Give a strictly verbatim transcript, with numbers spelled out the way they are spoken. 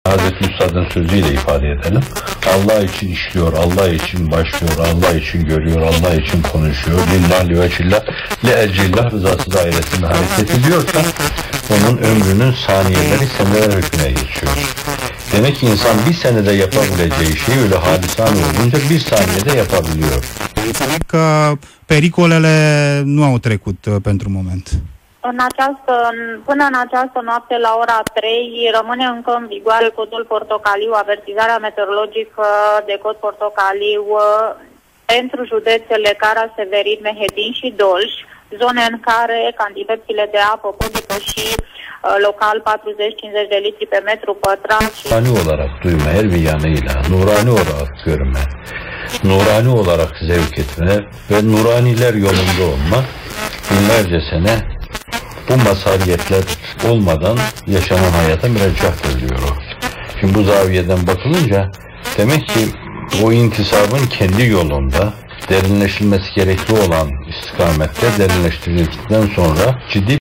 Hazreti Üstad'ın sözüyle ifade edelim. Allah için işliyor, Allah için başlıyor, Allah için görüyor, Allah için konuşuyor. Lillahi ve cillah, le ecillah rızası dairesinde hareket ediyorsa onun ömrünün saniyeleri seneler hükmüne geçiyor. Demek ki insan bir senede yapabileceği şeyi öyle halisane olunca bir saniyede yapabiliyor. Că pericolele nu au trecut pentru moment. În această, până în această noapte la ora trei rămâne încă în vigoare codul portocaliu, avertizarea meteorologică de cod portocaliu pentru județele Cara, Severin, Mehedin și Dolj, zone în care cantitățile de apă pot depăși local patruzeci cincizeci de litri pe metru pătrat. Nurani olarak duyma, her bir yanıyla, nurani olarak görme, nurani olarak zevk etme ve nuraniler yolunda olma, binlerce sene bu mazhariyetler olmadan yaşanan hayata müreccahtır diyor o. Şimdi bu zaviyeden bakılınca demek ki o intisabın kendi yolunda derinleşilmesi gerekli olan istikamette derinleştirildikten sonra ciddi